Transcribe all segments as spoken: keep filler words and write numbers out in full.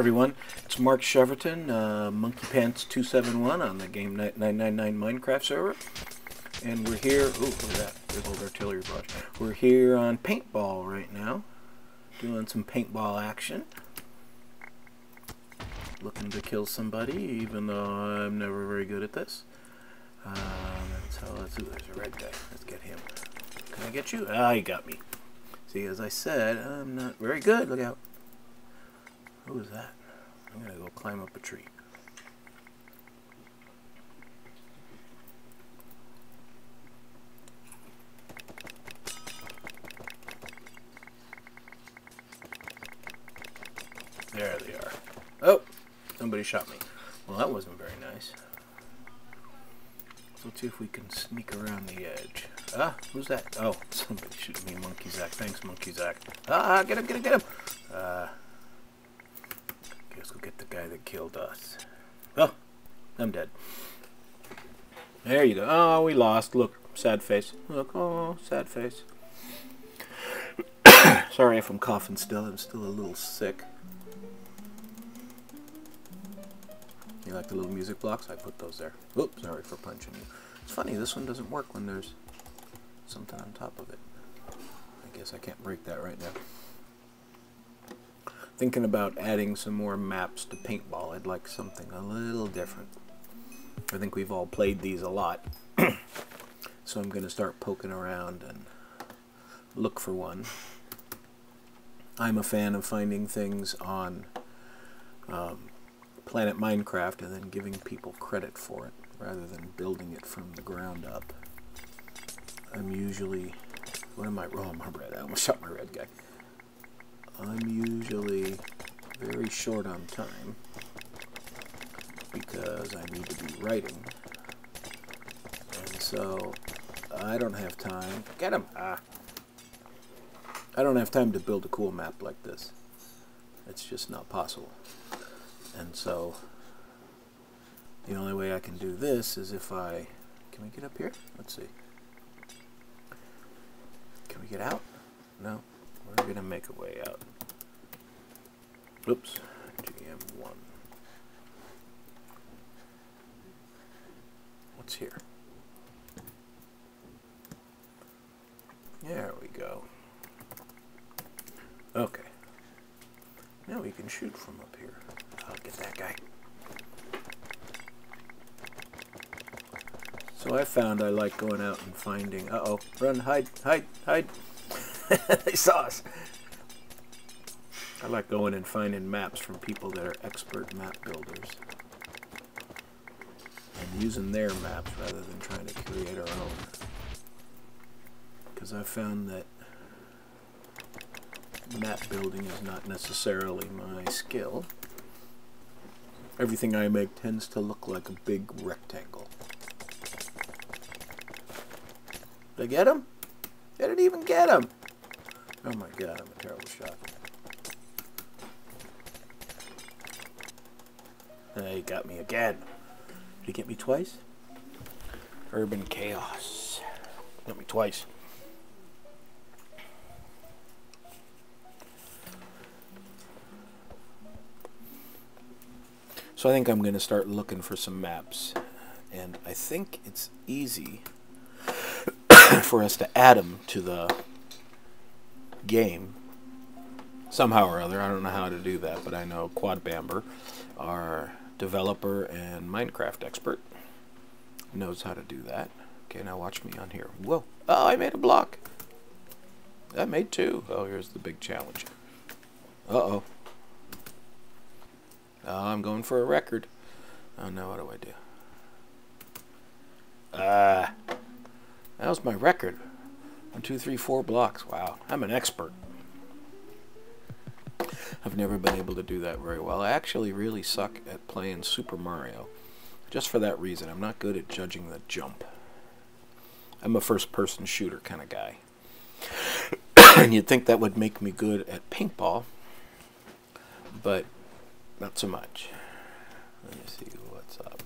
everyone, it's Mark Cheverton, uh, Monkey Pants two seven one on the Game Knight nine nine nine Minecraft server. And we're here, ooh, look at that, big old artillery barrage. We're here on paintball right now, doing some paintball action. Looking to kill somebody, even though I'm never very good at this. Um, so let's do, there's a red guy, let's get him. Can I get you? Ah, he got me. See, as I said, I'm not very good, look out. Who is that? I'm gonna go climb up a tree. There they are. Oh, somebody shot me. Well, that wasn't very nice. So let's see if we can sneak around the edge. Ah, who's that? Oh, somebody shooting me, Monkey Zack. Thanks, Monkey Zack. Ah, get him, get him, get him! Uh, Let's go get the guy that killed us. Oh, I'm dead. There you go. Oh, we lost. Look, sad face. Look, oh, sad face. Sorry if I'm coughing still. I'm still a little sick. You like the little music blocks? I put those there. Oops, sorry for punching you. It's funny, this one doesn't work when there's something on top of it. I guess I can't break that right now. Thinking about adding some more maps to paintball. I'd like something a little different. I think we've all played these a lot. So I'm going to start poking around and look for one. I'm a fan of finding things on um, Planet Minecraft and then giving people credit for it rather than building it from the ground up. I'm usually... What am I? Oh, I'm red. I almost shot my red guy. I'm usually very short on time because I need to be writing, and so I don't have time. Get him! Ah! I don't have time to build a cool map like this. It's just not possible. And so the only way I can do this is if I... Can we get up here? Let's see. Can we get out? No. We're going to make a way out. Oops. G M one. What's here? There we go. Okay. Now we can shoot from up here. I'll get that guy. So I found I like going out and finding... Uh-oh. Run, hide, hide, hide. They saw us. I like going and finding maps from people that are expert map builders and using their maps rather than trying to create our own. Because I found that map building is not necessarily my skill. Everything I make tends to look like a big rectangle. Did I get him? I didn't even get him! Oh my god, I'm a terrible shot. Uh, he got me again. Did he get me twice? Urban Chaos. Got me twice. So I think I'm going to start looking for some maps. And I think it's easy for us to add them to the game somehow or other. I don't know how to do that, but I know Quad Bamber, our developer and Minecraft expert, knows how to do that. Okay, now watch me on here. Whoa! Oh, I made a block. I made two. Oh, here's the big challenge. Uh-oh. Oh, I'm going for a record. Oh no, what do I do? Ah, that was my record. One, two, three, four blocks. Wow, I'm an expert. I've never been able to do that very well. I actually really suck at playing Super Mario. Just for that reason. I'm not good at judging the jump. I'm a first-person shooter kind of guy. And you'd think that would make me good at paintball, but not so much. Let me see what's up.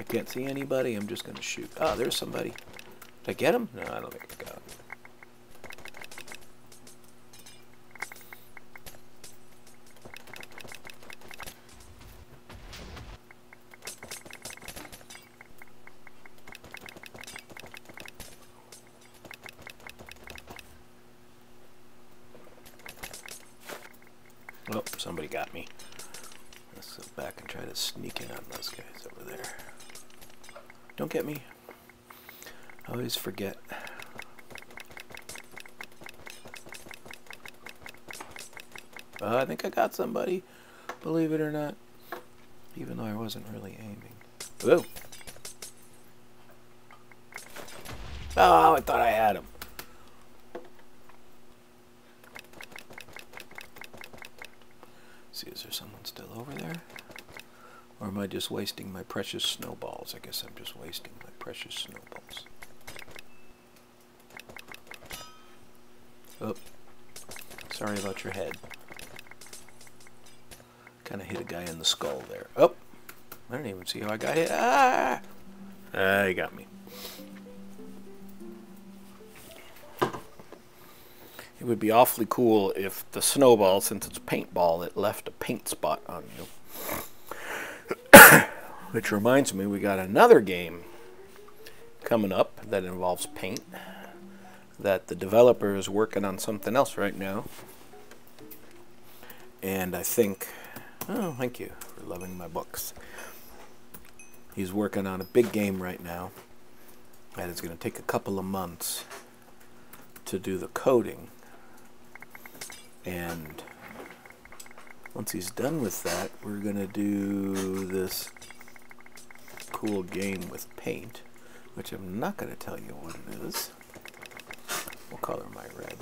Can't see anybody. I'm just going to shoot. Oh, there's somebody. Did I get him? No, I don't think I got him. Oh, somebody got me. Let's go back and try to sneak in on those guys over there. Don't get me. I always forget. Uh, I think I got somebody, believe it or not. Even though I wasn't really aiming. Whoa! Oh, I thought I had him. See, is there someone still over there? Or am I just wasting my precious snowballs? I guess I'm just wasting my precious snowballs. Oh, sorry about your head. Kind of hit a guy in the skull there. Oh, I didn't even see how I got hit. Ah! Ah, he got me. It would be awfully cool if the snowball, since it's paintball, it left a paint spot on you. Which reminds me, we got another game coming up that involves paint. That the developer is working on something else right now. And I think, oh, thank you for loving my books. He's working on a big game right now. And it's going to take a couple of months to do the coding. And once he's done with that, we're going to do this cool game with paint, which I'm not going to tell you what it is. What color am I? Red.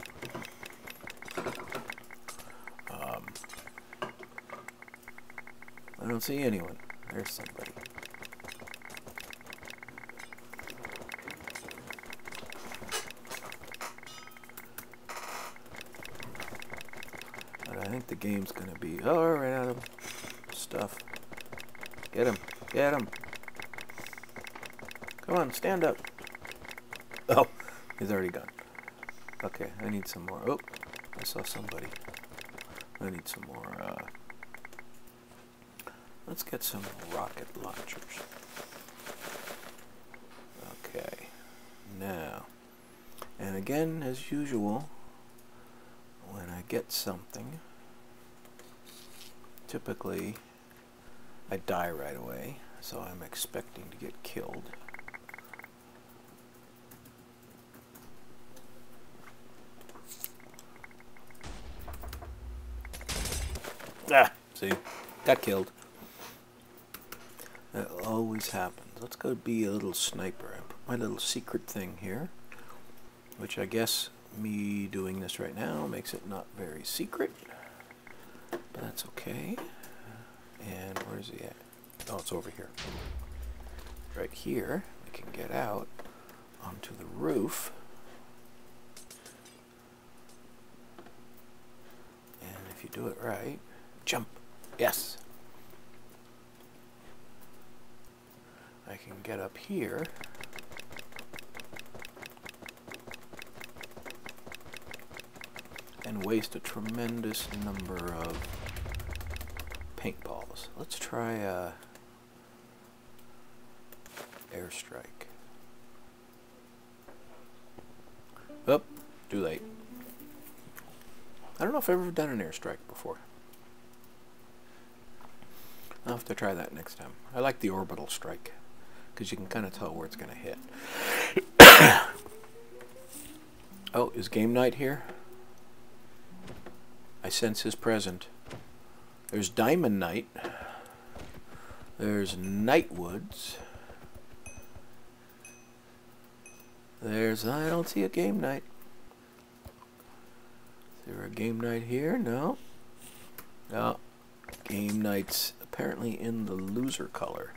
Um, I don't see anyone. There's somebody. But I think the game's going to be... Oh, right out of stuff. Get him. Get him. Come on, stand up. Oh, he's already gone. Okay, I need some more. Oh, I saw somebody. I need some more. Uh, let's get some rocket launchers. Okay, now, and again, as usual, when I get something, typically I die right away, so I'm expecting to get killed. Ah, see, got killed. That always happens. Let's go be a little sniper. I put my little secret thing here, which I guess me doing this right now makes it not very secret, but that's okay. And where's he at? Oh, it's over here. Right here, I can get out onto the roof. And if you do it right, jump. Yes. I can get up here. And waste a tremendous number of paintballs. Let's try a airstrike. Oh, too late. I don't know if I've ever done an airstrike before. I'll have to try that next time. I like the orbital strike, because you can kind of tell where it's going to hit. Oh, is Game Night here? I sense his presence. There's Diamond Knight. There's Nightwoods. There's... I don't see a Game Night. Is there a Game Night here? No. No. Game Night's apparently in the loser color.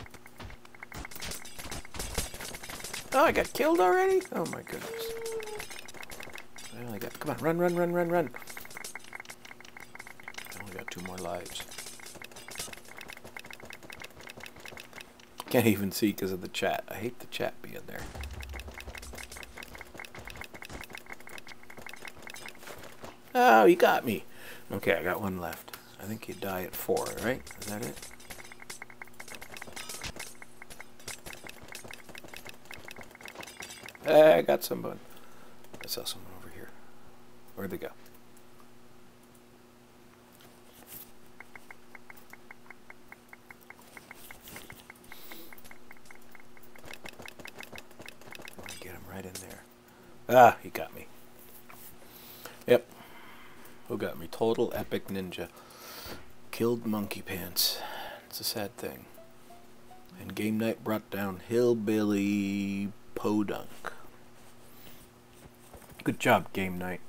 Oh, I got killed already? Oh my goodness. I only got... Come on, run, run, run, run, run. I only got two more lives. Can't even see because of the chat. I hate the chat being there. Oh, you got me. Okay, I got one left. I think you die at four, right? Is that it? I got someone. I saw someone over here. Where'd they go? I want to get him right in there. Ah, he got me. Yep. Who got me? Total epic ninja. Killed Monkey Pants. It's a sad thing. And Game Night brought down Hillbilly Podunk. Good job, Game Night.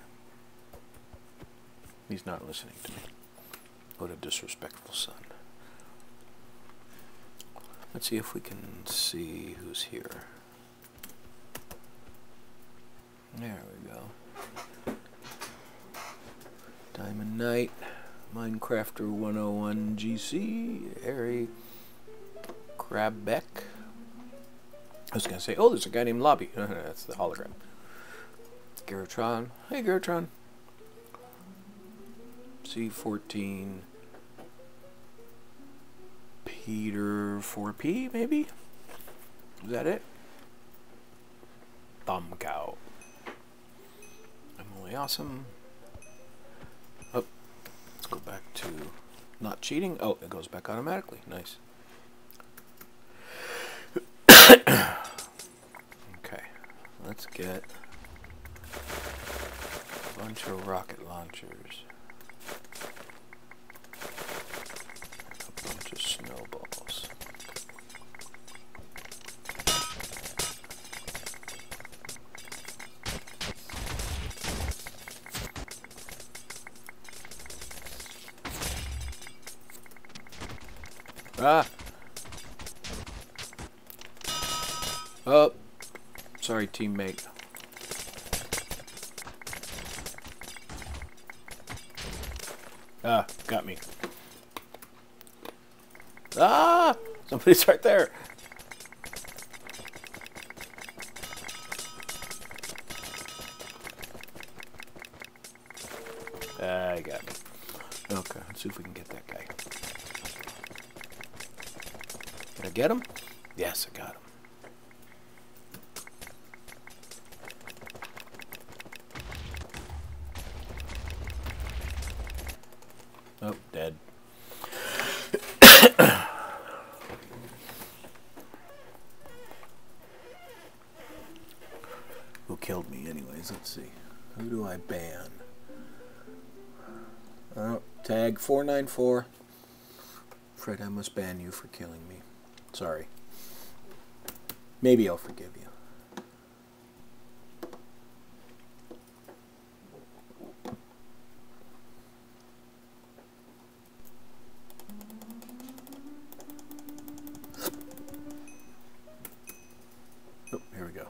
He's not listening to me. What a disrespectful son. Let's see if we can see who's here. There we go. Diamond Knight, Minecrafter one oh one G C, Harry Crabbeck. I was going to say, oh, there's a guy named Lobby. That's the hologram. Garotron. Hey, Garotron. C fourteen. Peter four P, maybe? Is that it? Thumb Cow. Emily Awesome. Oh, let's go back to not cheating. Oh, it goes back automatically. Nice. Okay, let's get a bunch of rocket launchers. A bunch of snowballs. Ah! Oh, sorry, teammate. Ah, got me. Ah! Somebody's right there. Ah, I got me. Okay, let's see if we can get that guy. Did I get him? Yes, I got him. Oh, dead. Who killed me anyways? Let's see. Who do I ban? Oh, tag four nine four. Fred, I must ban you for killing me. Sorry. Maybe I'll forgive you. Oh, here we go.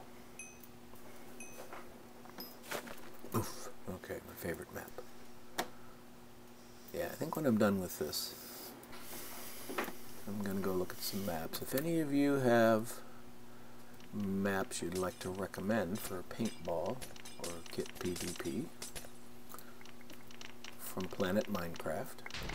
Oof. Okay, my favorite map. Yeah, I think when I'm done with this, I'm going to go look at some maps. If any of you have maps you'd like to recommend for paintball or kit PvP from Planet Minecraft,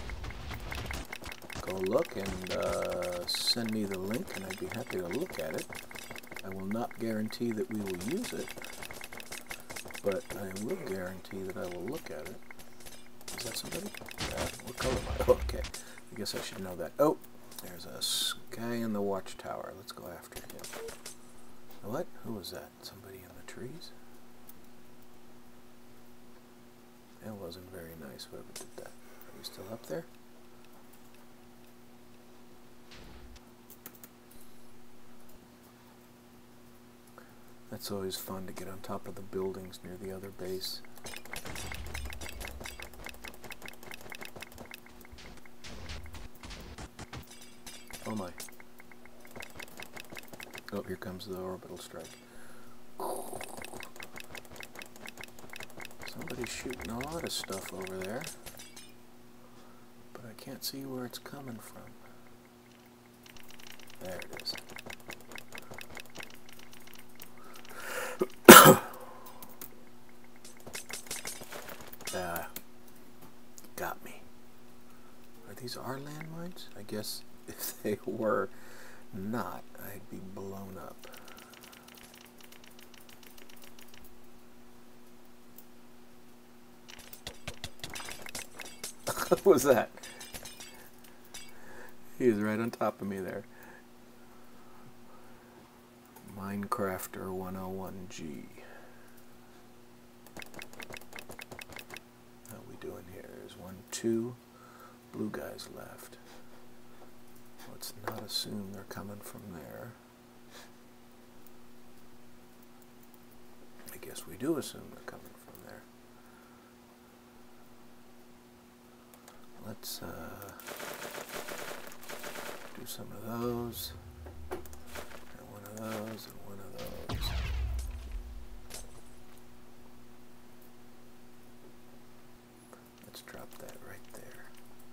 go look and uh, send me the link and I'd be happy to look at it. I will not guarantee that we will use it, but I will guarantee that I will look at it. Is that somebody? Uh, what color am I? Oh, okay. I guess I should know that. Oh, there's a guy in the watchtower. Let's go after him. What? Who was that? Somebody in the trees? That wasn't very nice, whoever did that. Are you still up there? That's always fun to get on top of the buildings near the other base. Oh my. Oh, here comes the orbital strike. Somebody's shooting a lot of stuff over there, but I can't see where it's coming from. There it is. Ah, got me. Are these our landmines? I guess if they were not, I'd be blown up. What was that? He was right on top of me there. Minecrafter one oh one G. How we doing here? There's one, two blue guys left. Let's not assume they're coming from there. I guess we do assume they're coming from there. Let's uh, do some of those, and one of those, and one of those. Let's drop that right there.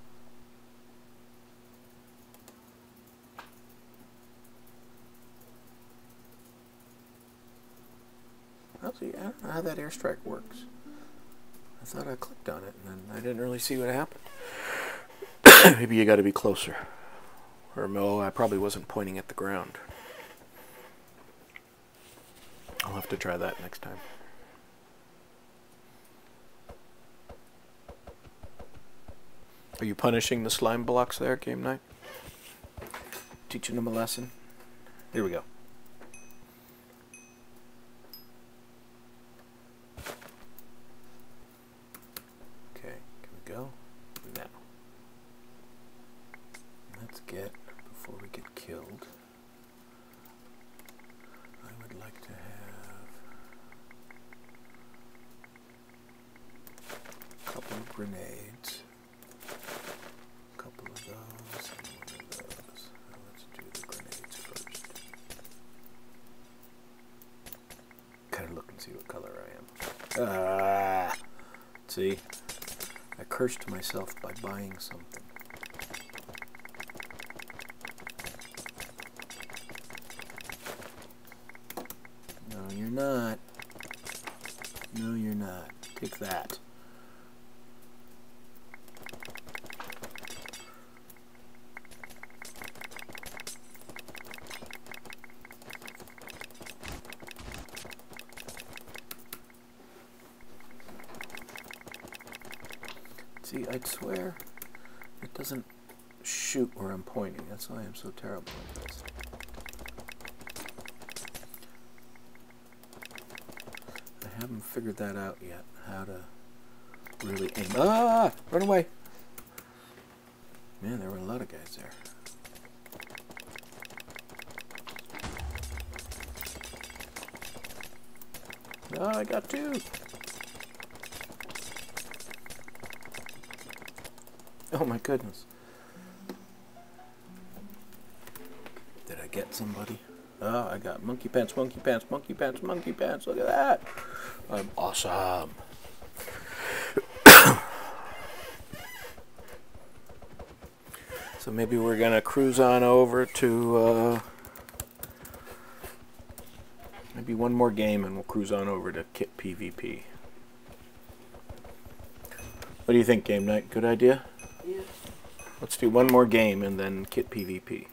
Well, see, I don't know how that airstrike works. I thought I clicked on it, and then I didn't really see what happened. Maybe you got to be closer. Or no, I probably wasn't pointing at the ground. I'll have to try that next time. Are you punishing the slime blocks there, Game Night? Teaching them a lesson? Here we go. Okay, can we go? Now. Let's get, before we get killed, I would like to have a couple of grenades, a couple of those, and one of those. Now let's do the grenades first. Kind of look and see what color I am. Ah! See? I cursed myself by buying something. No, you're not. No, you're not. Take that. See, I'd swear it doesn't shoot where I'm pointing. That's why I'm so terrible at this. I haven't figured that out yet, how to really aim. Ah! Run away! Man, there were a lot of guys there. Oh, I got two! Oh my goodness. Did I get somebody? Oh, I got monkey pants, monkey pants, monkey pants, monkey pants. Look at that. I'm awesome. So maybe we're going to cruise on over to uh, maybe one more game and we'll cruise on over to Kit PvP. What do you think, Game Night? Good idea? Yeah. Let's do one more game and then Kit PvP.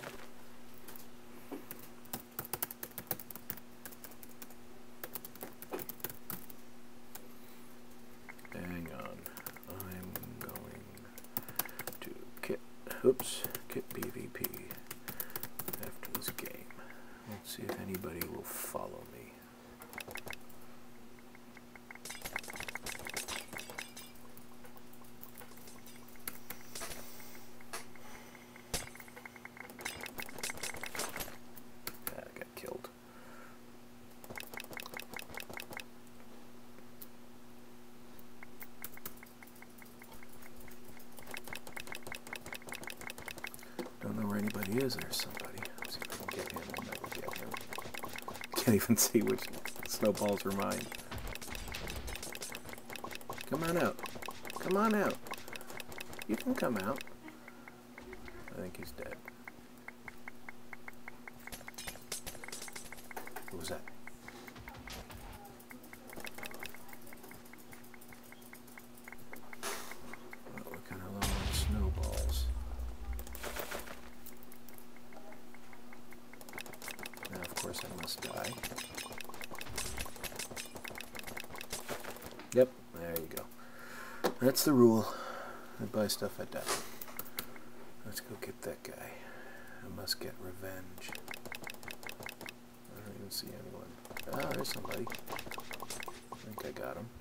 Hang on. I'm going to Kit, oops, Kit PvP after this game. Let's see if anybody will follow me. Don't know where anybody is. There's somebody. Let's see if I can get him. I'll never get him. Can't even see which snowballs are mine. Come on out. Come on out. You can come out. I think he's dead. What was that? Oh, we're kind of low on snowballs. Now, of course, I must die. Yep, there you go. That's the rule. I buy stuff I die. Let's go get that guy. I must get revenge. I don't even see anyone. Ah, there's somebody. I think I got him.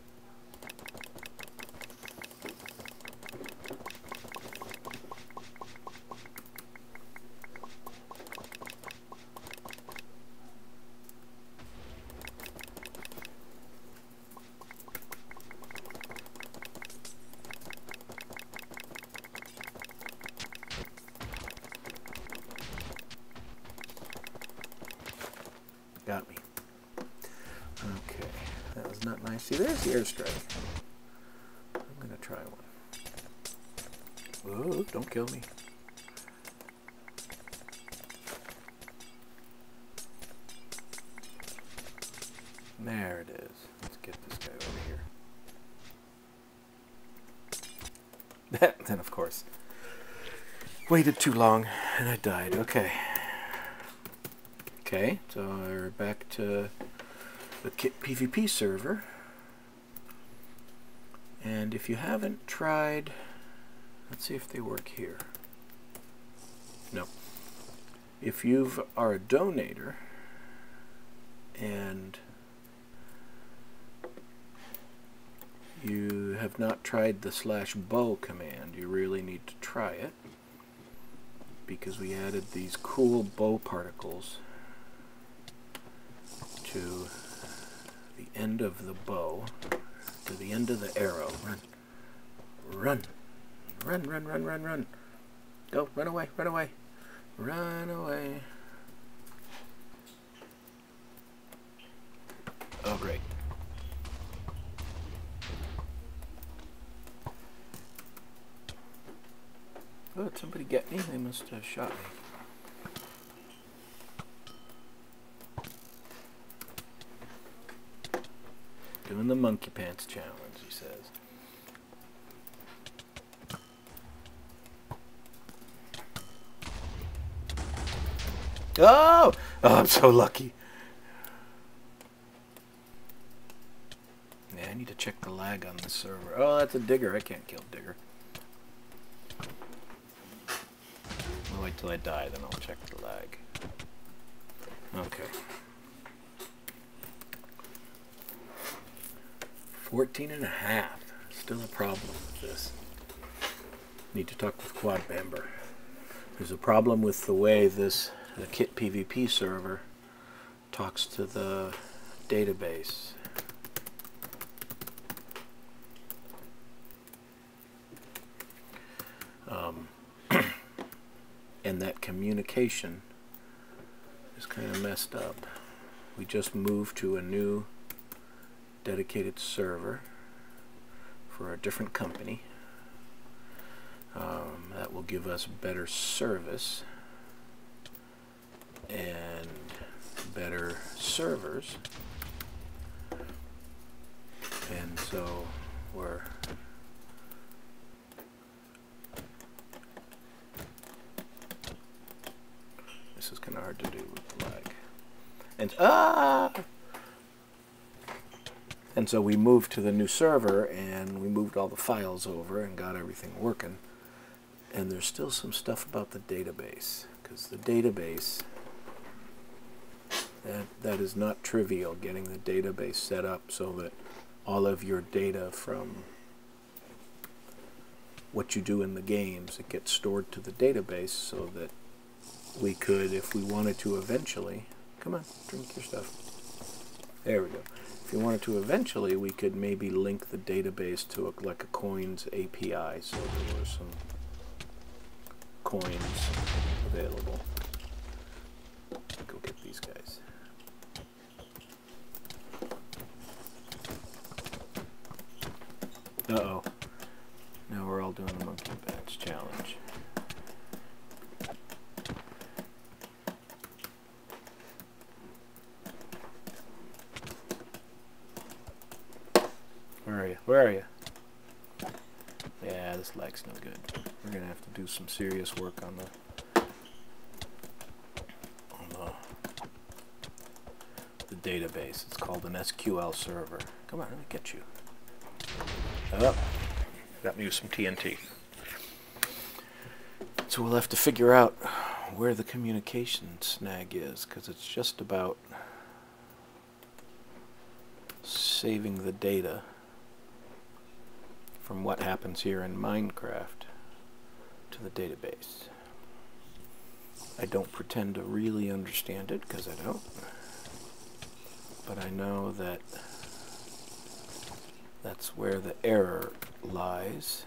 Got me. Okay, that was not nice. See, there's the airstrike. I'm gonna try one. Whoa, don't kill me. There it is. Let's get this guy over here. Then, of course, waited too long and I died. Okay. Okay, so we're back to the Kit PvP server. And if you haven't tried, let's see if they work here. No. If you are a donator and you have not tried the slash bow command, you really need to try it, because we added these cool bow particles to the end of the bow, to the end of the arrow. Run. Run. Run, run, run, run, run. Go, run away, run away. Run away. Oh, great. Oh, did somebody get me? They must have shot me. Doing the monkey pants challenge, he says. Oh! Oh, I'm so lucky. Yeah, I need to check the lag on this server. Oh, that's a digger. I can't kill digger. I'll wait till I die, then I'll check the lag. Okay. fourteen and a half. Still a problem with this. Need to talk with Quad Bamber. There's a problem with the way this the Kit PvP server talks to the database. Um, and that communication is kind of messed up. We just moved to a new dedicated server for a different company. Um, that will give us better service and better servers, and so we're this is kind of hard to do with the lag, and ah and so we moved to the new server and we moved all the files over and got everything working. And there's still some stuff about the database, because the database, that, that is not trivial, getting the database set up so that all of your data from what you do in the games, it gets stored to the database so that we could, if we wanted to eventually, come on, drink your stuff. There we go. If we wanted to eventually, we could maybe link the database to a, like a coins A P I, so there were some coins available. Go get these guys. Uh-oh. Now we're all doing the monkey patch challenge. Where are you? Yeah, this lag's no good. We're gonna have to do some serious work on the on the, the database. It's called an S Q L server. Come on, let me get you. Oh, got me with some T N T. So we'll have to figure out where the communication snag is, because it's just about saving the data from what happens here in Minecraft to the database. I don't pretend to really understand it, because I don't. But I know that that's where the error lies.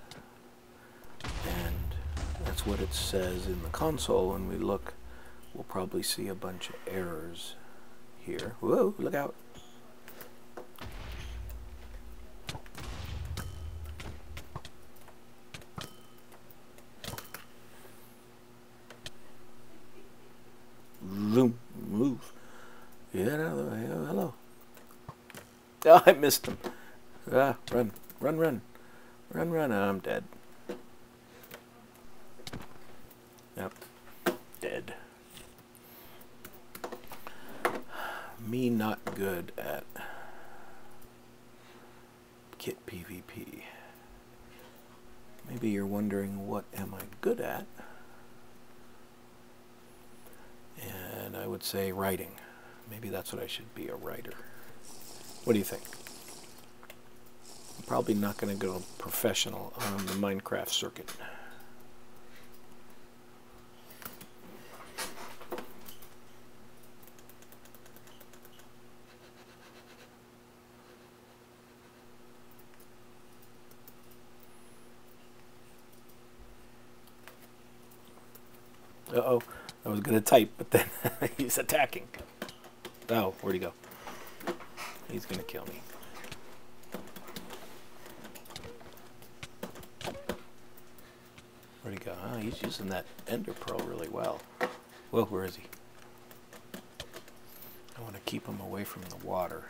And that's what it says in the console. When we look, we'll probably see a bunch of errors here. Whoa, look out. Loom, move. Get out of the way. Oh, hello. Oh, I missed him. Ah, run, run, run. Run, run. Oh, I'm dead. Yep. Dead. Me not good at kit PvP. Maybe you're wondering, what am I good at? And I would say writing. Maybe that's what I should be, a writer. What do you think? I'm probably not going to go professional on the Minecraft circuit. Uh-oh. I was going to type, but then he's attacking. Oh, where'd he go? He's going to kill me. Where'd he go? Oh, he's using that Ender Pearl really well. Well, where is he? I want to keep him away from the water.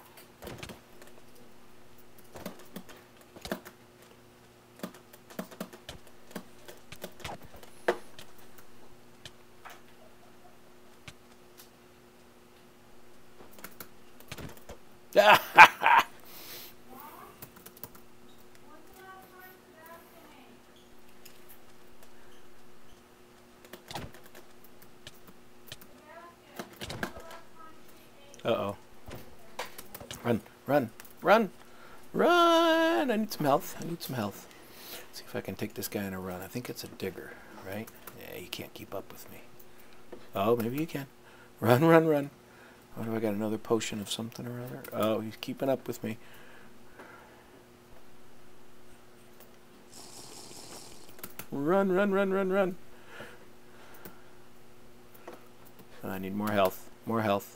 Uh-oh. Run, run, run, run! I need some health. I need some health. Let's see if I can take this guy on a run. I think it's a digger, right? Yeah, you can't keep up with me. Oh, maybe you can. Run, run, run. Oh, do I got another potion of something or other? Oh, he's keeping up with me. Run, run, run, run, run. Oh, I need more health. More health.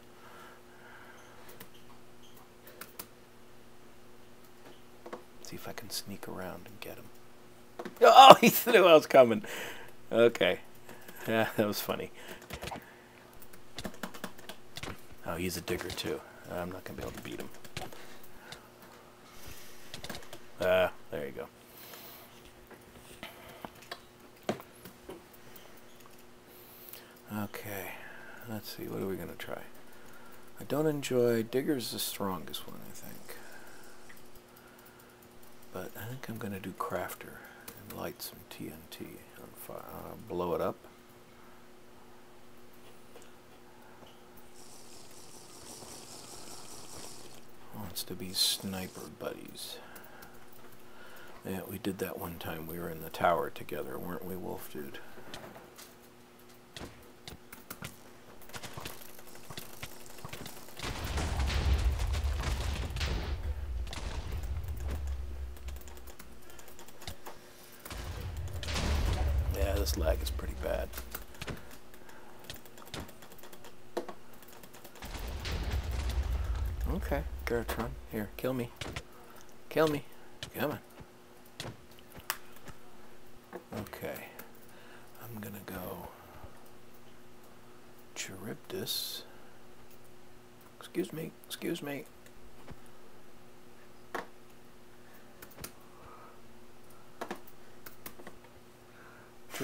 See if I can sneak around and get him. Oh, he knew I was coming. Okay. Yeah, that was funny. Oh, he's a digger too. I'm not going to be able to beat him. Ah, uh, there you go. Okay. Let's see. What are we going to try? I don't enjoy... Digger's the strongest one, I think. But I think I'm going to do Crafter and light some T N T on fire. Uh, blow it up. Wants to be sniper buddies. Yeah, we did that one time. We were in the tower together, weren't we, Wolf Dude? Yeah, this lag is pretty bad. Okay, Garatron, here, kill me. Kill me. Come on. Okay. I'm gonna go Charybdis. Excuse me, excuse me.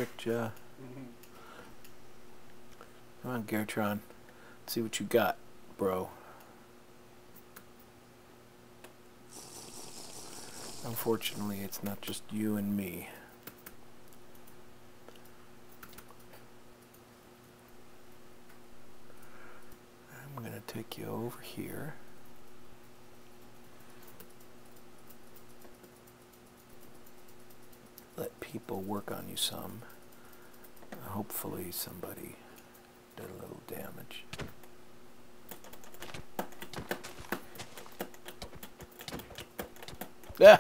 tricked ya. Mm-hmm. Come on, Gartron. Let's see what you got, bro. Unfortunately, it's not just you and me. I'm going to take you over here. Let people work on you some. Hopefully somebody did a little damage. Yeah.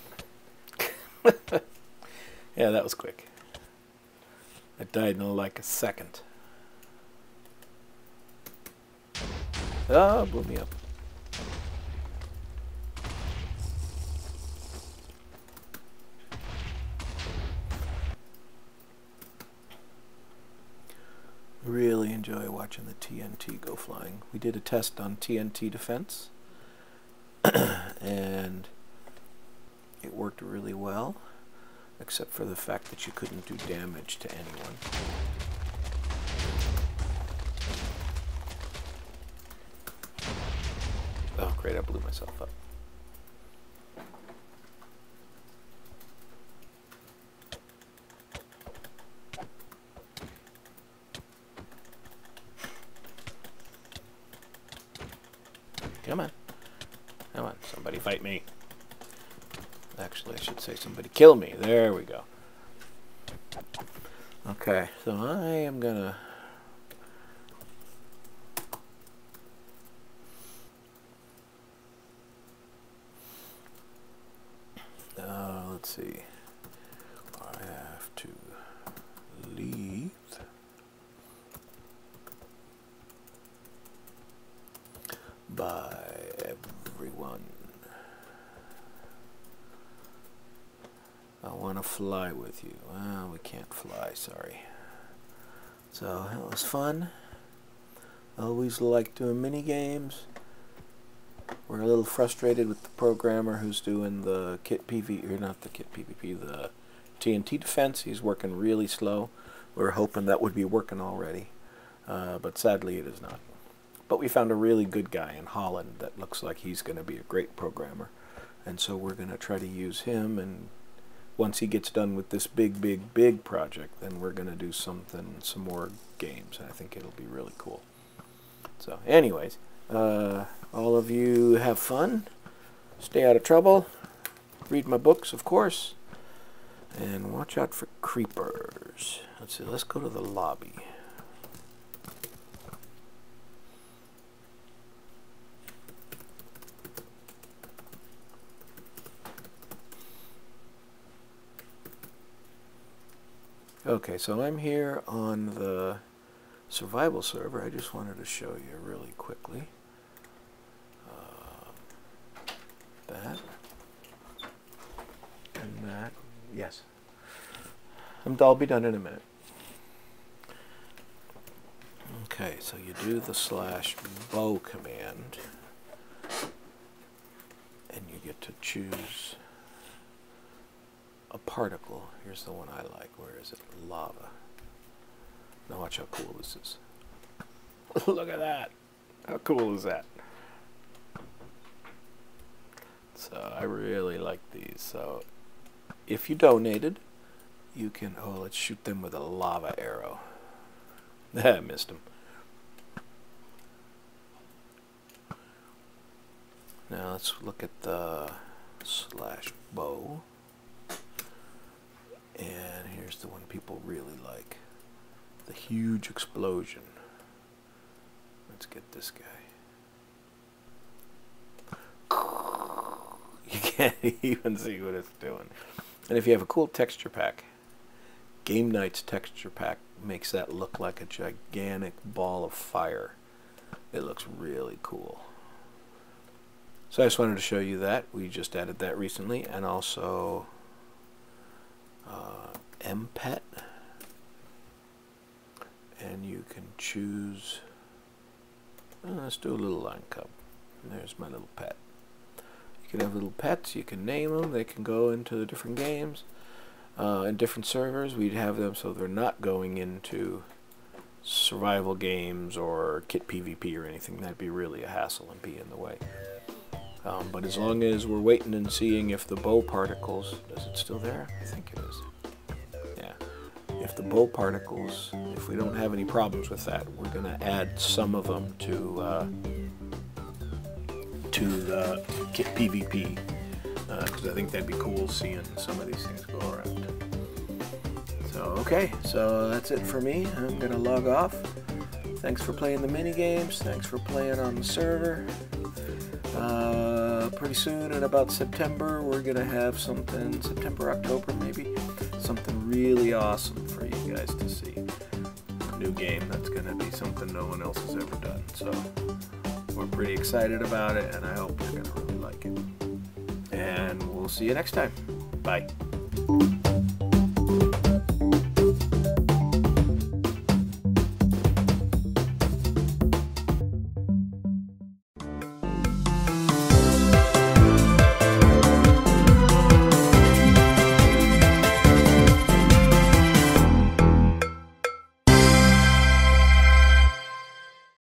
Yeah, that was quick. I died in like a second. Oh, blew me up. Really enjoy watching the T N T go flying. We did a test on T N T defense and it worked really well, except for the fact that you couldn't do damage to anyone. Oh great, I blew myself up. Come on. Come on, somebody fight me. Actually, I should say somebody kill me. There we go. Okay, so I am gonna... Uh, let's see. I have to leave. By everyone. I want to fly with you. Well, we can't fly, sorry. So, that was fun. Always like doing mini games. We're a little frustrated with the programmer who's doing the kit P V P, or not the kit P V P, the T N T defense. He's working really slow. We were hoping that would be working already, uh, but sadly it is not. But we found a really good guy in Holland that looks like he's going to be a great programmer. And so we're going to try to use him, and once he gets done with this big, big, big project, then we're going to do something, some more games. I think it'll be really cool. So anyways, uh, all of you have fun. Stay out of trouble. Read my books, of course. And watch out for creepers. Let's see, let's go to the lobby. Okay, so I'm here on the survival server. I just wanted to show you really quickly. Uh, that. And that. Yes. I'm, I'll be done in a minute. Okay, so you do the slash bow command. And you get to choose a particle. Here's the one I like. Where is it? Lava. Now watch how cool this is. Look at that. How cool is that? So I really like these. So if you donated, you can... Oh, let's shoot them with a lava arrow. I missed him. Now let's look at the slash bow. And here's the one people really like. The huge explosion. Let's get this guy. You can't even see what it's doing. And if you have a cool texture pack, Gameknight's texture pack makes that look like a gigantic ball of fire. It looks really cool. So I just wanted to show you that. We just added that recently. And also... Uh, M pet, and you can choose, well, let's do a little line cub. There's my little pet. You can have little pets, you can name them, they can go into the different games. uh, in different servers. We'd have them so they're not going into survival games or kit PvP or anything. That'd be really a hassle and be in the way. Um, but as long as we're waiting and seeing if the bow particles, is it still there? I think it is. Yeah. If the bow particles, if we don't have any problems with that, we're going to add some of them to uh, to the kit PvP, because uh, I think that'd be cool seeing some of these things go around. So, okay, so that's it for me. I'm going to log off. Thanks for playing the minigames. Thanks for playing on the server. Uh, pretty soon, in about September, we're going to have something, September, October maybe, something really awesome for you guys to see. A new game that's going to be something no one else has ever done. So, we're pretty excited about it, and I hope you're going to really like it. And we'll see you next time. Bye.